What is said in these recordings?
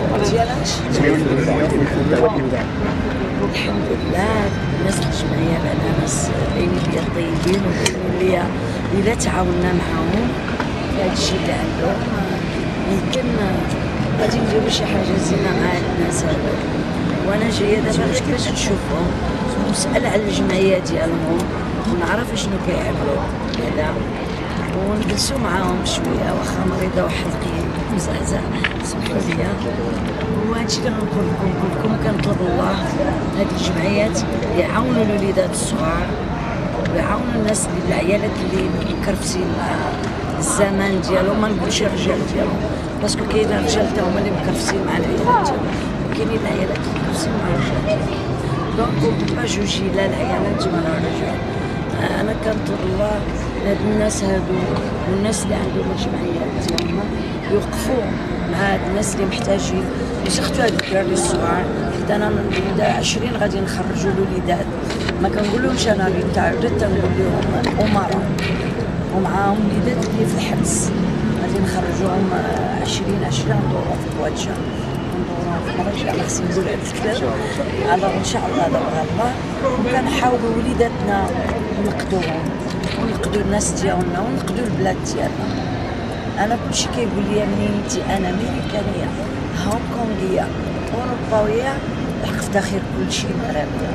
الحمد لله الناس الجمعيه بأنها ناس بين ليا طيبين وبين ليا الا تعاوننا معاهم في هذا الشيء اللي عندهم يمكن غادي نديرو شي حاجه زينه مع هاد الناس هادو. وانا جايه دابا باش نشوفهم ونسال على الجمعيه ديالهم ونعرف شنو كيعملوا كذا ونجلسوا معاهم شويه واخا مريضه وحلقي مزعزع سمحوا لي. وهادشي اللي غنقول لكم كنطلب الله هاد الجمعيات يعاونوا الوليدات الصغار ويعاونوا الناس العيالات اللي مكرفسين مع الزمان ديالهم. ما نقولش الرجال ديالهم باسكو كاين الرجال تا هما اللي مكرفسين مع العيالات ديالهم وكاينين العيالات اللي مكرفسين مع الرجال ديالهم. دونك با جوجي لا العيالات ولا الرجال. انا كنطلب الله هاد الناس هادو والناس اللي عندهم الجمعيات ديالهم يوقفوا مع هاد الناس اللي محتاجين يسختوا هاد الدراري الصغار. حتى انا من 20 غادي نخرجوا الوليدات ما كنقولهمش انا ريتايرد تنقول لهم امراء ومعاهم وليدات اللي في الحبس غادي نخرجوهم 20 ندورو في الكواتشه ندورو في مراجع ما خصني نقول هاد الكلام على ان شاء الله دابا الله. وكنحاولوا وليداتنا نقدوهم ونقدو الناس ديالنا ونقدو البلاد ديالنا. انا كلشي كيقول لي منين انتي انا امريكانيه هونغ كونغيه اوروباويه افتخر كلشي مغربيه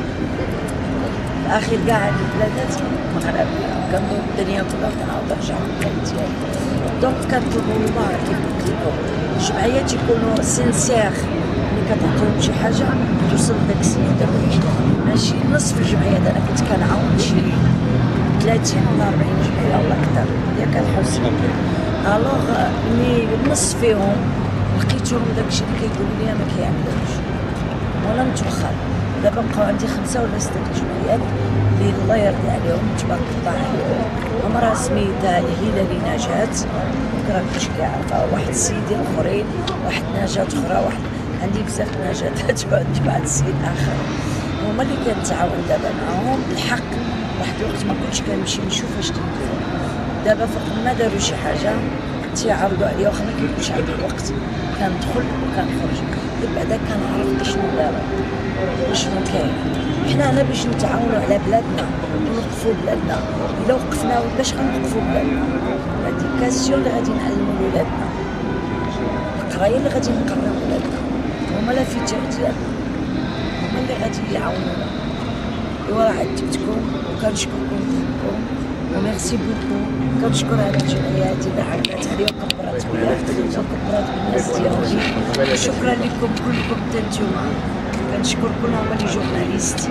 اخر كاع هاد البلادات مغربيه كنظن الدنيا كلها كنعاود نرجع للبلاد ديالي. دونك كنطلبوا الله كيف قلت لكم الجمعيات يكونوا سينسيغ ملي كتعطيهم شي حاجه توصل داك السيد الرويج ماشي نصف الجمعيات. انا كنت كنعاون شي 30 ولا 40 جمعيه ولا اكثر ياك الحسن الوغ ملي النص فيهم لقيتهم داكشي اللي كيقولوا لي ما كيعملوش ولا نتوخر. دابا بقاو عندي 5 ولا 6 جمعيات اللي الله يرضي عليهم تبارك الله عليهم. امراه سميتها الهلالي نجاة راه كلشي كيعرفها واحد السيدين اخرين واحد نجاة اخرى واحد عندي بزاف نجاتات وعندي واحد السيد اخر هما اللي كنتعاون دابا معاهم بالحق. واحد الوقت ما كنتش كنمشي نشوف اش كيديروا دابا فوق ما داروا شي حاجه تيعرضوا عليا واخا ما كيكونش عندي الوقت كندخل وكنخرج بعدا كنعرف شنو داروا وشنو كاين. حنا هنا باش نتعاونوا على بلادنا ونوقفوا بلادنا. الا وقفنا باش غنوقفوا بلادنا لاديكاسيون اللي غادي نعلموا ولادنا القرايه اللي غادي نقراو ولادنا هما لا فيتور ديالنا هما اللي غادي يعاونونا. ايوا راه عجبتكم وكنشكركم كلكم وميرسي بوكو. كنشكر هاد الجمعيه هادي اللي عرضات عليا وكبرات بيا وكبرات بالناس ديالي. شكرا لكم كلكم حتى نتوما كنشكر كل هما لي جورناليست.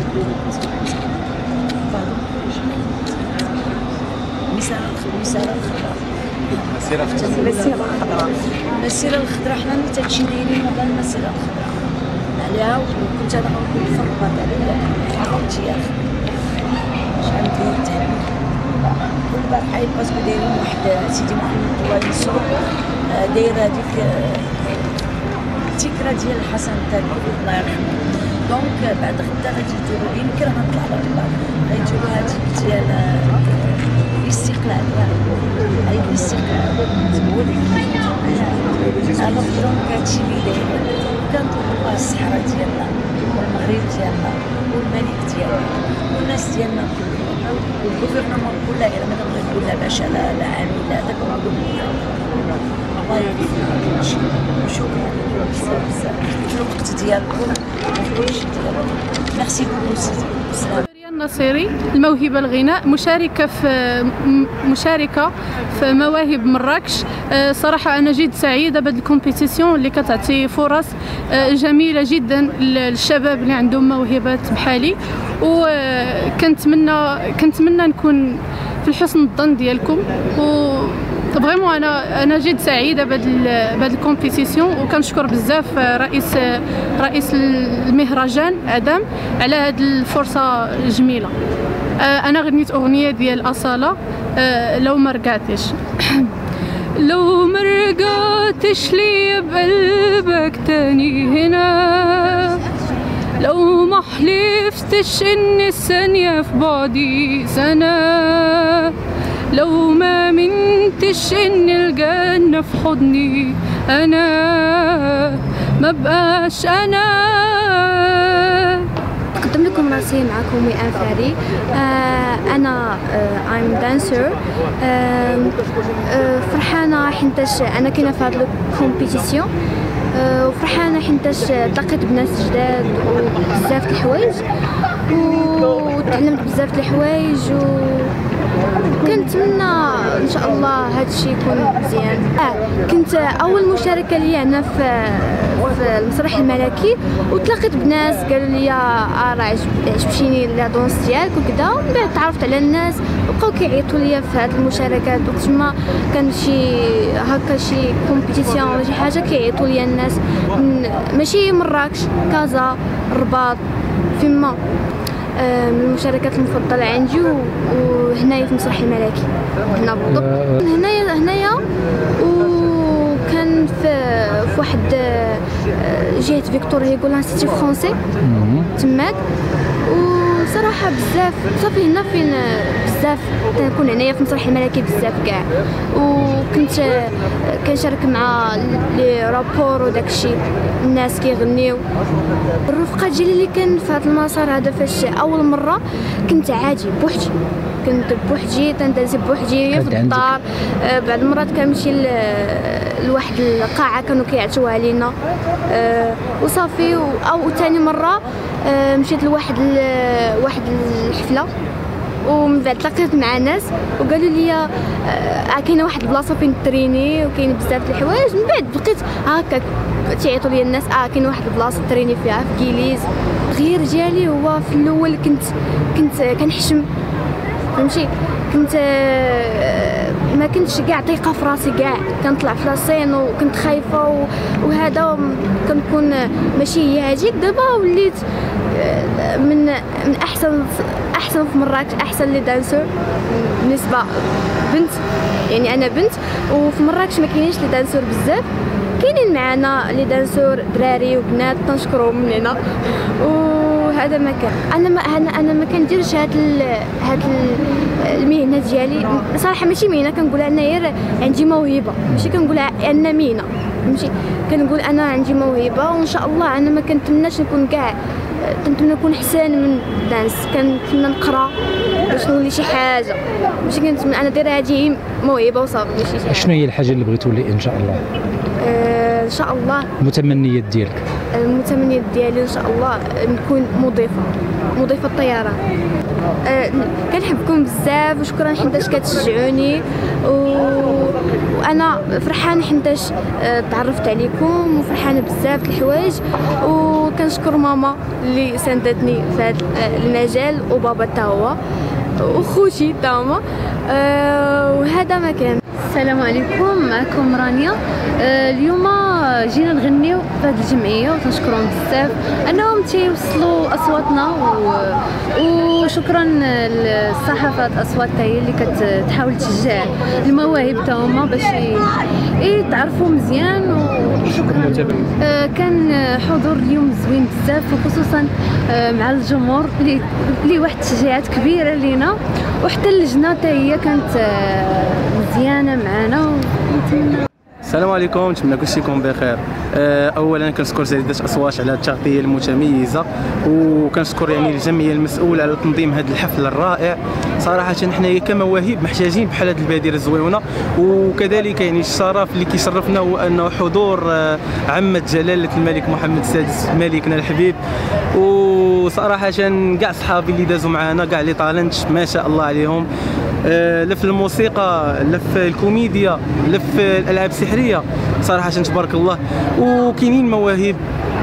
المسيره الخضراء حنا اللي تنمشي دايرين هذا المسيره الخضراء عليها وكنت انا غنقول فرقات عليها عرفتي يا اخي شحال ديال التهنئه كل بارحه باسكو دايرين واحد سيدي محمد الله ينصرو داير هذيك الذكرى ديال الحسن الثاني الله يرحمه. دونك بعد غدا غادي يديروا يمكن غنطلع على الله غيديروا هذيك ديال الاستقلال عيد الاستقلال هو اللي انا دونك هادشي اللي داير. كنطلب الله الصحراء ديالنا والمغرب ديالنا والملك ديالنا والناس ديالنا كلهم والغوفرنمون كلها غير ما نبغي نقول لا باشا لا عامل لا داك ما نقول الله يغفر كلشي. وشكرا لكم بزاف بزاف في الوقت ديالكم وفي كلشي ديالكم. ميرسي بوكو سيدي. النصيري الموهبة الغناء مشاركة في مواهب مراكش. صراحة أنا جد سعيدة بهذه الكومبيتيسيون اللي كتعطي فرص جميلة جدا للشباب اللي عندهم موهبات بحالي. وكنتمنى نكون في حسن الظن ديالكم. فريمون انا جد سعيده بهذه الكومبيتيسيون وكنشكر بزاف رئيس المهرجان ادم على هذه الفرصه الجميله. انا غنيت اغنيه ديال اصاله لو ما رجعتش لو ما رجعتش لي بقلبك تاني هنا لو ما حلفتش ان الثانيه في بعدي سنه لو ما منتش ان الجنة في حضني انا ما بقاش أنا. نقدم لكم راسي معكم وئام فاري. انا I'm dancer. فرحانه حيتاش انا كاينه في هاد الكومبيتيسيون، وفرحانه حيتاش تلاقيت بناس جداد وبزاف د الحوايج وتعلمت بزاف د الحوايج، وكنتمنى ان شاء الله هذا الشيء يكون مزيان. كنت اول مشاركه لي هنا في المسرح الملكي، وتلاقيت بناس قالوا لي راه عجبتيني لا دونس ديالك وكذا، ومن بعد تعرفت على الناس وبقاو كيعيطوا لي في هذه المشاركات. وقت ما كان شي هكا شي كومبيتيسيون ولا شي حاجه كيعيطوا لي الناس ماشي مراكش، كازا، الرباط، فيما من المشاركات المفضله عندي. وهنايا في المسرح الملكي هنا بالضبط، هنايا وكان في واحد جهه فيكتور هيغو لانستيتي فرونسي تماك. وصراحه بزاف صافي هنا فين بزاف كنكون هنايا في المسرح الملكي بزاف كاع، وكنت كنشارك مع لي رابور وداكشي، الناس كيغنيو. الرفقه ديالي اللي كان في هذا المسار هذا فاش اول مره كنت عادي بوحدي، كنت بوحدي تندازي بوحدي في الدار. بعض المرات كنمشي لواحد القاعه كانوا كيعطيوها لينا وصافي. او ثاني مره مشيت لواحد الحفله، ومن بعد تلاقيت مع ناس وقالوا لي كاينه واحد البلاصه فين تريني وكاين بزاف د الحوايج. من بعد بقيت هكا تيعيطوا لي الناس كاين واحد البلاصه تريني فيها في كيليز. التغيير ديالي هو في الاول كنت كنحشم، فهمتي، كنت ما كنتش كاع ثقه في راسي كاع، كنطلع في لاسين وكنت خايفه وهذا كنكون ماشي هي هذيك. دابا وليت من احسن في مراكش، احسن لي دانسور بالنسبه بنت، يعني انا بنت. وفي مراكش ما كاينينش لي دانسور بزاف، كاينين معنا لي دانسور دراري وبنات تنشكرهم من هنا. وهذا ما كان انا ما كنديرش هاد المهنه ديالي صراحه، ماشي مهنه كنقول انا غير عندي موهبه، ماشي كنقول ان مهنه، ماشي كنقول انا عندي موهبه. وان شاء الله انا ما كنتمناش نكون كاع، كنتمنى نكون احسن من دانس، كنتمنى نقرا باش نولي شي حاجه، ماشي كنتمنى انا دايره هذه موهبه وصافي ماشي شي حاجه. شنو هي الحاجه اللي بغيتي تولي ان شاء الله؟ ان شاء الله المتمنيات ديالك؟ المتمنيات ديالي ان شاء الله نكون مضيفه الطيران. كنحبكم بزاف وشكرا حيتاش كتشجعوني، وانا فرحانه حيتاش تعرفت عليكم، وفرحانه بزاف د الحوايج. وكنشكر ماما اللي ساندتني في هذا المجال، وبابا تا هو، وخوتي تا هما. وهذا ما كان. السلام عليكم، معكم رانيا. اليوم جينا نغنيو في هذه الجمعيه وتنشكرهم بزاف انهم تيوصلوا اصواتنا، وشكرا للصحافه الاصوات هي اللي كتحاول تشجع المواهب تاهما باش يتعرفوا مزيان. وشكرا. كان حضور اليوم زوين بزاف، وخصوصا مع الجمهور اللي واحد التشجيعات كبيره لينا، وحتى اللجنه حتى هي كانت مزيانه معنا. ونتمنى. السلام عليكم، نتمنى كلشي يكون بخير. اولا كنشكر سيدة اصوات على التغطيه المتميزه، وكنشكر يعني الجمعيه المسؤوله على تنظيم هذا الحفل الرائع. صراحه حنايا كمواهب محتاجين بحال هذه البادره الزويونه، وكذلك يعني الشرف اللي كيشرفنا هو انه حضور عمه جلاله الملك محمد السادس ملكنا الحبيب. وصراحه كاع صحابي اللي دازوا معنا، كاع لي طالنت ما شاء الله عليهم، لا في الموسيقى لا في الكوميديا لا في الالعاب السحريه، صراحه تبارك الله. وكاينين مواهب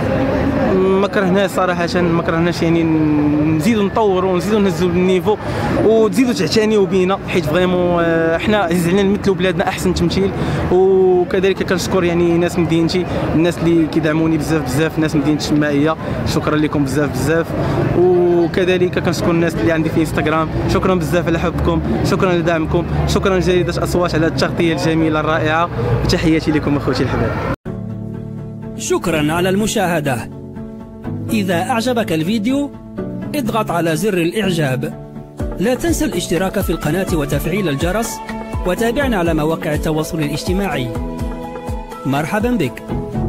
ما كرهناش صراحه، ما كرهناش يعني نزيدوا نطوروا ونزيدوا نهزوا النيفو وتزيدوا تعتنيوا بينا، حيت فريمون حنا عزيز علينا نمثلوا بلادنا احسن تمثيل. وكذلك كنشكر يعني ناس مدينتي، الناس اللي كيدعموني بزاف، ناس مدينه الشمائيه، شكرا لكم بزاف. وكذلك كنشكر الناس اللي عندي في انستغرام، شكرا بزاف على حبكم، شكرا لدعمكم، شكرا لجريدة اصوات على التغطيه الجميله الرائعه، وتحياتي لكم اخوتي الحباب. شكرا على المشاهدة. إذا أعجبك الفيديو اضغط على زر الإعجاب. لا تنسى الاشتراك في القناة وتفعيل الجرس، وتابعنا على مواقع التواصل الاجتماعي. مرحبا بك.